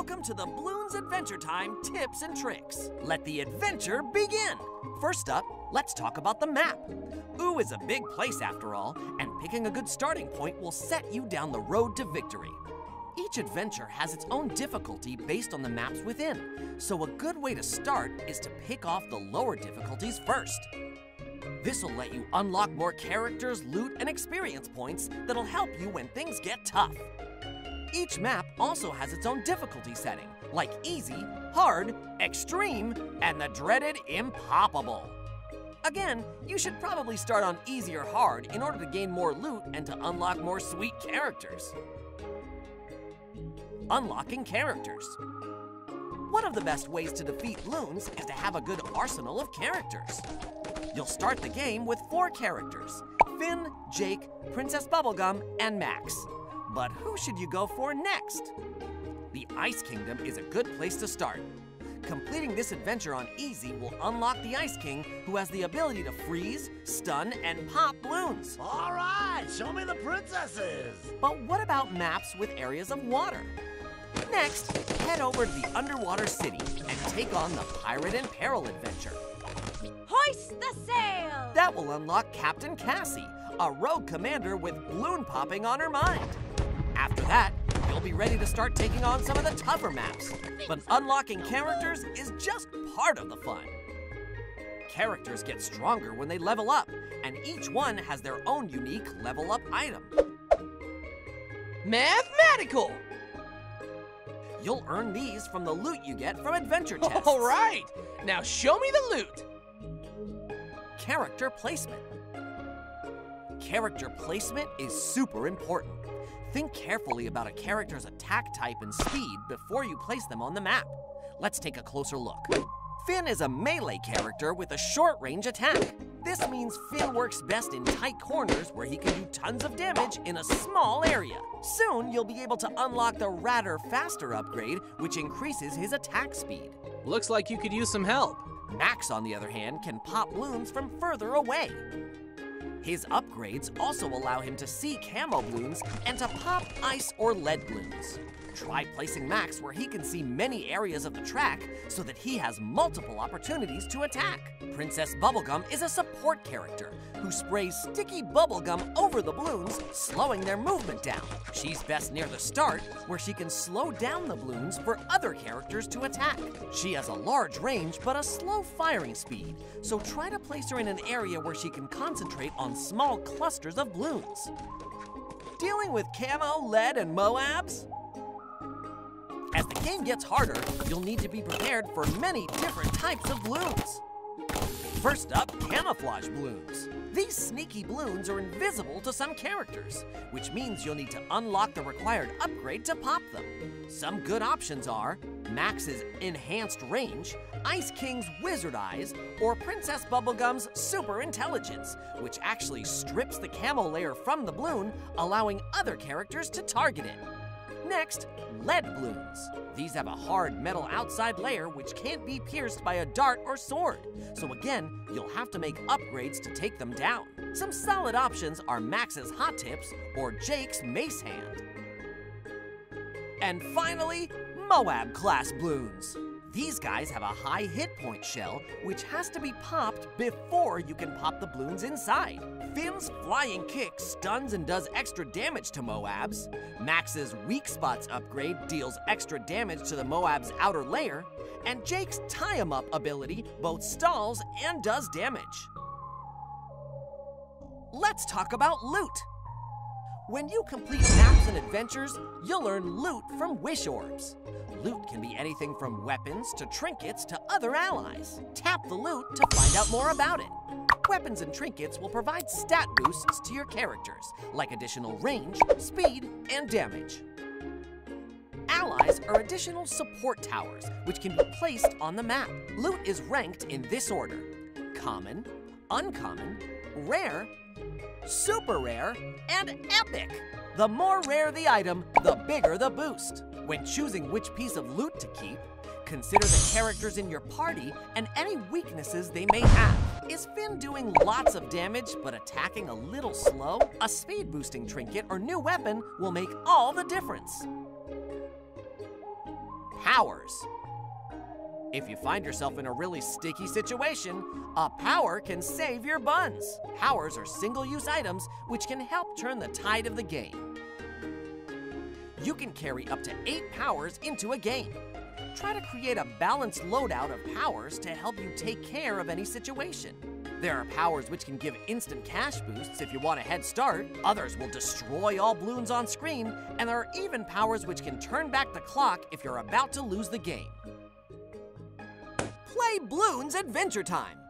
Welcome to the Bloons Adventure Time tips and tricks. Let the adventure begin. First up, let's talk about the map. Ooo is a big place after all, and picking a good starting point will set you down the road to victory. Each adventure has its own difficulty based on the maps within, so a good way to start is to pick off the lower difficulties first. This'll let you unlock more characters, loot, and experience points that'll help you when things get tough. Each map also has its own difficulty setting, like easy, hard, extreme, and the dreaded impoppable. Again, you should probably start on easy or hard in order to gain more loot and to unlock more sweet characters. Unlocking characters. One of the best ways to defeat Bloons is to have a good arsenal of characters. You'll start the game with 4 characters: Finn, Jake, Princess Bubblegum, and Max. But who should you go for next? The Ice Kingdom is a good place to start. Completing this adventure on easy will unlock the Ice King, who has the ability to freeze, stun, and pop Bloons. All right, show me the princesses. But what about maps with areas of water? Next, head over to the underwater city and take on the Pirate in Peril adventure. Hoist the sail! That will unlock Captain Cassie, a rogue commander with balloon popping on her mind. After that, you'll be ready to start taking on some of the tougher maps. But unlocking characters is just part of the fun. Characters get stronger when they level up, and each one has their own unique level up item. Mathematical! You'll earn these from the loot you get from adventure tests. All right, now show me the loot. Character placement. Character placement is super important. Think carefully about a character's attack type and speed before you place them on the map. Let's take a closer look. Finn is a melee character with a short-range attack. This means Finn works best in tight corners where he can do tons of damage in a small area. Soon, you'll be able to unlock the Radder Faster upgrade, which increases his attack speed. Looks like you could use some help. Max, on the other hand, can pop Bloons from further away. His upgrades also allow him to see camo Bloons and to pop ice or lead Bloons. Try placing Max where he can see many areas of the track so that he has multiple opportunities to attack. Princess Bubblegum is a support character who sprays sticky bubblegum over the Bloons, slowing their movement down. She's best near the start, where she can slow down the Bloons for other characters to attack. She has a large range but a slow firing speed, so try to place her in an area where she can concentrate on small clusters of Bloons. Dealing with camo, lead, and Moabs? As the game gets harder, you'll need to be prepared for many different types of Bloons. First up, camouflage Bloons. These sneaky Bloons are invisible to some characters, which means you'll need to unlock the required upgrade to pop them. Some good options are Max's Enhanced Range, Ice King's Wizard Eyes, or Princess Bubblegum's Super Intelligence, which actually strips the camo layer from the Bloon, allowing other characters to target it. Next, lead Bloons. These have a hard metal outside layer which can't be pierced by a dart or sword. So again, you'll have to make upgrades to take them down. Some solid options are Max's Hot Tips or Jake's Mace Hand. And finally, Moab class Bloons. These guys have a high hit point shell, which has to be popped before you can pop the Bloons inside. Finn's Flying Kick stuns and does extra damage to Moabs. Max's Weak Spots upgrade deals extra damage to the Moab's outer layer. And Jake's Tie 'em Up ability both stalls and does damage. Let's talk about loot. When you complete maps and adventures, you'll earn loot from Wish Orbs. Loot can be anything from weapons to trinkets to other allies. Tap the loot to find out more about it. Weapons and trinkets will provide stat boosts to your characters, like additional range, speed, and damage. Allies are additional support towers, which can be placed on the map. Loot is ranked in this order: common, uncommon, rare, super rare, and epic. The more rare the item, the bigger the boost. When choosing which piece of loot to keep, consider the characters in your party and any weaknesses they may have. Is Finn doing lots of damage but attacking a little slow? A speed boosting trinket or new weapon will make all the difference. powers. If you find yourself in a really sticky situation, a power can save your buns. Powers are single-use items which can help turn the tide of the game. You can carry up to 8 powers into a game. Try to create a balanced loadout of powers to help you take care of any situation. There are powers which can give instant cash boosts if you want a head start. Others will destroy all balloons on screen, and there are even powers which can turn back the clock if you're about to lose the game. Play Bloons Adventure Time!